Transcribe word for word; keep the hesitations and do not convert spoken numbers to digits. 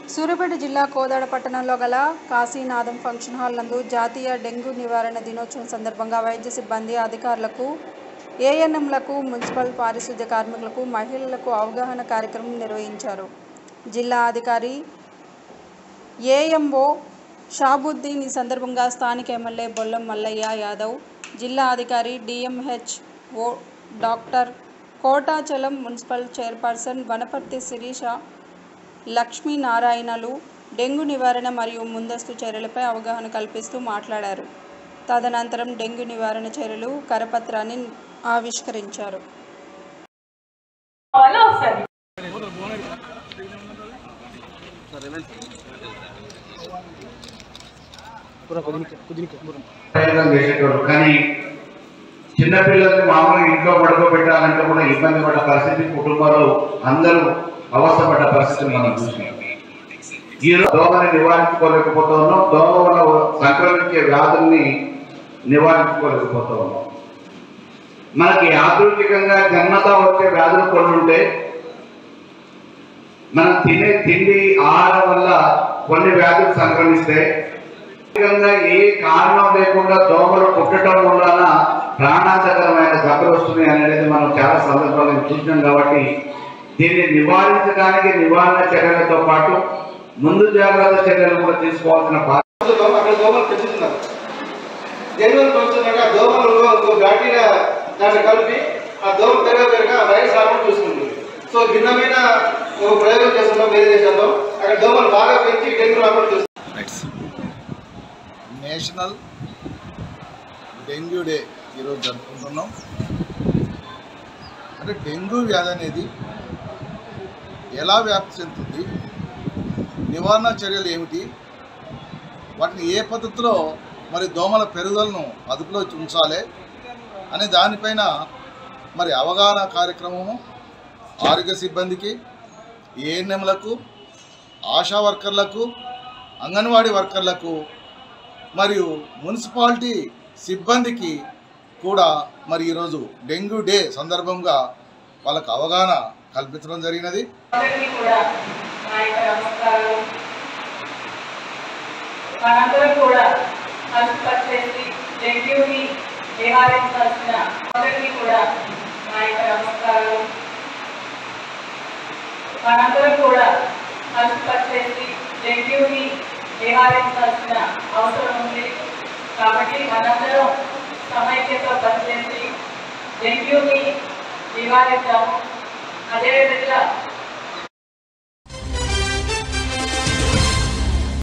సూర్యాపేట జిల్లా కోదాడ పట్టణంలో గల కాశీనాథం ఫంక్షన్ హాల్ నందు జాతీయ డెంగ్యూ నివారణ దినోత్సవం సందర్భంగా వైద్య సిబ్బంది, అధికారులకు, ఏఎన్ఎంలకు, మున్సిపల్ పారిశుద్ధ్య కార్మికులకు, మహిళలకు అవగాహన కార్యక్రమం నిర్వహించారు. జిల్లా అధికారి ఏఎంఓ షాబుద్దీన్ ఈ సందర్భంగా స్థానిక ఎమ్మెల్యే బొల్లం మల్లయ్య యాదవ్, జిల్లా అధికారి DMHO doctor Kotachalam, municipal chairperson Wanaparthy Sirisha, లక్ష్మీనారాయణలు డెంగ్యూ నివారణ మరియు ముందస్తు చర్యలపై అవగాహన కల్పిస్తూ మాట్లాడారు. తదనంతరం డెంగ్యూ నివారణ చర్యలు కరపత్రాన్ని ఆవిష్కరించారు. కానీ చిన్నపిల్లల్ని మామూలుగా ఇంట్లో పడుకోబెట్టాలంటే కూడా ఇబ్బంది పడ్డ పరిస్థితి, కుటుంబాలు అందరూ అవస్థపడ్డ పరిస్థితిని మనం చూస్తున్నాం. ఈ దోమని నివారించుకోలేకపోతా ఉన్నాం, దోమ వల్ల సంక్రమించే వ్యాధుల్ని నివారించుకోలేకపోతా ఉన్నాం. మనకి యాదృచ్ఛికంగా జన్మతా వచ్చే వ్యాధులు కొన్ని ఉంటే, మనం తినే తిండి ఆహారం వల్ల కొన్ని వ్యాధులు సంక్రమిస్తే, ఏ కారణం లేకుండా దోమలు పుట్టడం వలన ప్రాణాంతకరమైన జబ్బులు వస్తున్నాయి అనేది మనం చాలా సందర్భాలను చూసినాం. కాబట్టి దీన్ని నివారించడానికి నివారణ చర్యలతో పాటు ముందు జాగ్రత్త చర్యలు కూడా తీసుకోవాల్సిన బాధ్యత. అక్కడ దోమలు పెంచుతున్నారు. దేనివల్ల పెంచుతున్నాక దోమలు బ్యాక్టీరియా దాన్ని కలిపి ఆ దోమ పెరగ పెరగ వైరస్ రావడం చూసుకుంటుంది. సో భిన్నమైన ప్రయోగం చేస్తున్నాం వేరే దేశంలో. అక్కడ దోమలు బాగా పెంచి డెంగ్యూ రావడం చూస్తున్నాం. నేషనల్ డెంగ్యూ డే ఈరోజు జరుపుకుంటున్నాం. అంటే డెంగ్యూ వ్యాధి అనేది ఎలా వ్యాప్తి చెందుతుంది, నివారణ చర్యలు ఏమిటి, వాటిని ఏ పద్ధతిలో మరి దోమల పెరుగుదలను అదుపులో ఉంచాలి అనే దానిపైన మరి అవగాహన కార్యక్రమము ఆరోగ్య సిబ్బందికి, ఏఎన్ఎంలకు, ఆశా వర్కర్లకు, అంగన్వాడీ వర్కర్లకు మరియు మున్సిపాలిటీ సిబ్బందికి కూడా మరి ఈరోజు డెంగ్యూ డే సందర్భంగా వాళ్ళకు అవగాహన కల్పించడం జరిగినది. మనందరం కూడా కలిసి డెంగ్యూని నివారించాల్సిన అందరికీ కూడా నా యొక్క నమస్కారాలు. మనందరం కూడా కలిసి డెంగ్యూని నివారించాల్సిన అవసరం ఉంది. కాబట్టి మనందరం సమైక్యతో పనిచేసి డెంగ్యూని నివారిద్దాము. అదేవిధంగా